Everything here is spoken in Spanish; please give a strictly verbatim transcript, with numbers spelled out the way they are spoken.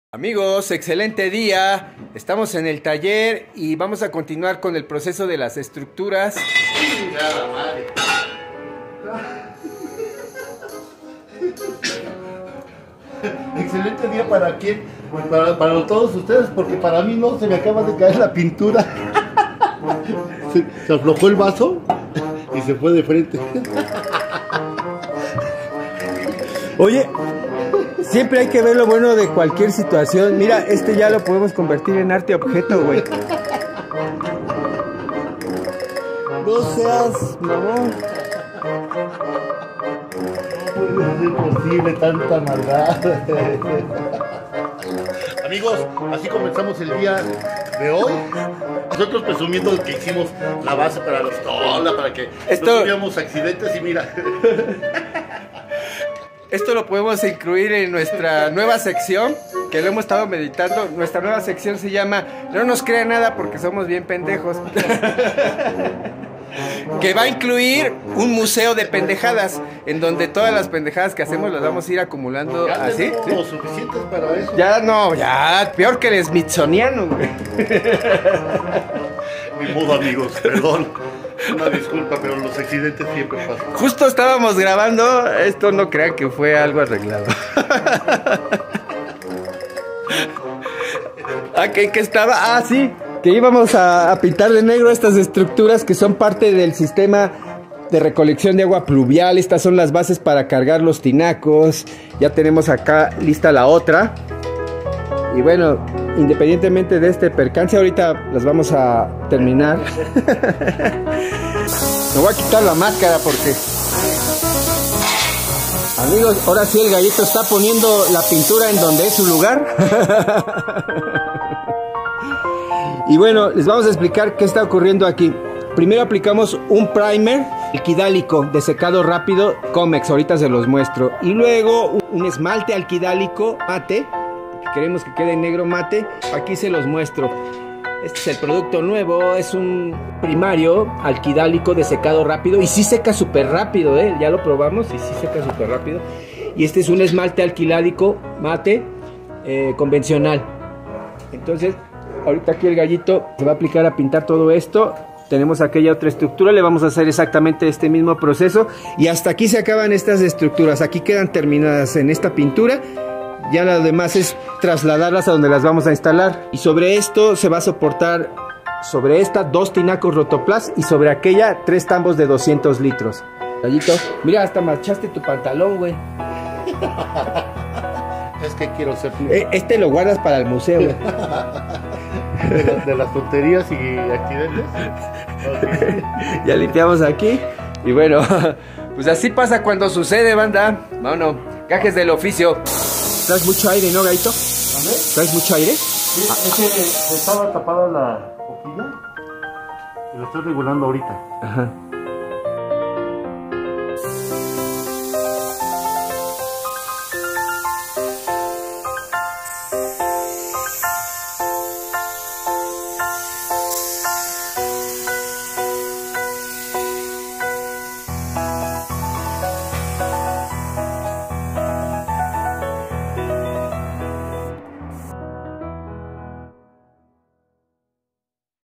Amigos, excelente día. Estamos en el taller y vamos a continuar con el proceso de las estructuras. Nada, madre. Excelente día para quién, pues para, para todos ustedes, porque para mí no, se me acaba de caer la pintura. Se, se aflojó el vaso y se fue de frente. Oye, siempre hay que ver lo bueno de cualquier situación. Mira, este ya lo podemos convertir en arte objeto, güey. No seas mamón. No puede ser posible tanta maldad. Amigos, así comenzamos el día de hoy. Nosotros presumiendo que hicimos la base para los tola, para que Esto... no tuviéramos accidentes y mira. Esto lo podemos incluir en nuestra nueva sección, que lo hemos estado meditando. Nuestra nueva sección se llama No nos crea nada porque somos bien pendejos. Que va a incluir un museo de pendejadas, en donde todas las pendejadas que hacemos las vamos a ir acumulando Ya así. tenemos ¿Sí? suficientes para eso. Ya no, ya, peor que el Smithsoniano, güey. Ni modo, amigos, perdón. Una disculpa, pero los accidentes siempre pasan. Justo estábamos grabando, esto no crean que fue algo arreglado. ¿A qué, qué estaba? Ah, sí, que íbamos a, a pintar de negro estas estructuras que son parte del sistema de recolección de agua pluvial. Estas son las bases para cargar los tinacos. Ya tenemos acá lista la otra. Y bueno, independientemente de este percance, ahorita las vamos a terminar. Me voy a quitar la máscara porque... Amigos, ahora sí el gallito está poniendo la pintura en donde es su lugar. Y bueno, les vamos a explicar qué está ocurriendo aquí. Primero aplicamos un primer alquidálico de secado rápido Comex, ahorita se los muestro. Y luego un esmalte alquidálico mate, que queremos que quede negro mate. Aquí se los muestro. Este es el producto nuevo, es un primario alquidálico de secado rápido. Y sí seca súper rápido, ¿eh? Ya lo probamos y sí seca súper rápido. Y este es un esmalte alquiládico mate eh, convencional. Entonces, ahorita aquí el gallito se va a aplicar a pintar todo esto. Tenemos aquella otra estructura, le vamos a hacer exactamente este mismo proceso. Y hasta aquí se acaban estas estructuras, aquí quedan terminadas en esta pintura. Ya lo demás es trasladarlas a donde las vamos a instalar. Y sobre esto se va a soportar, sobre esta, dos tinacos Rotoplas. Y sobre aquella, tres tambos de doscientos litros. Gallito, mira, hasta marchaste tu pantalón, güey. Es que quiero ser... Eh, este lo guardas para el museo, güey. De, la, de las tonterías y accidentes. Okay. Ya limpiamos aquí. Y bueno, pues así pasa cuando sucede, banda. Vámonos, gajes del oficio. ¿Traes mucho aire, no, gallito? ¿Dónde? ¿Traes mucho aire? Sí, es que estaba tapada la boquilla y lo estoy regulando ahorita. Ajá.